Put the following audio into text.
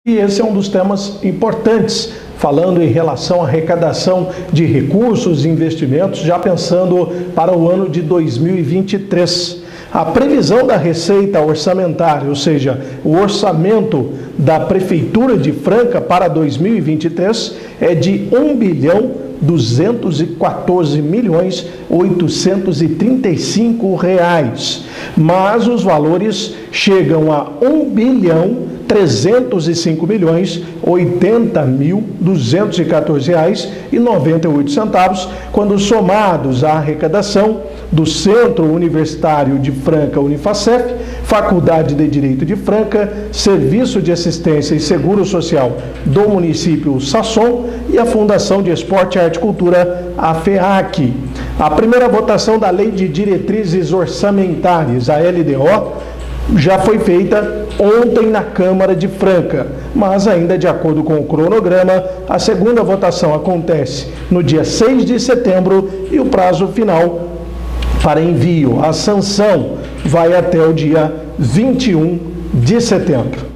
E esse é um dos temas importantes, falando em relação à arrecadação de recursos e investimentos, já pensando para o ano de 2023. A previsão da receita orçamentária, ou seja, o orçamento da Prefeitura de Franca para 2023 é de R$1.214.835, mas os valores chegam a R$1.305.080.214,98, quando somados à arrecadação do Centro Universitário de Franca, Unifacef, Faculdade de Direito de Franca, Serviço de Assistência e Seguro Social do município Sasson e a Fundação de Esporte, Arte e Cultura, a FEAC. A primeira votação da Lei de Diretrizes Orçamentárias, a LDO, já foi feita ontem na Câmara de Franca, mas ainda de acordo com o cronograma, a segunda votação acontece no dia 6 de setembro e o prazo final para envio, a sanção, vai até o dia 21 de setembro.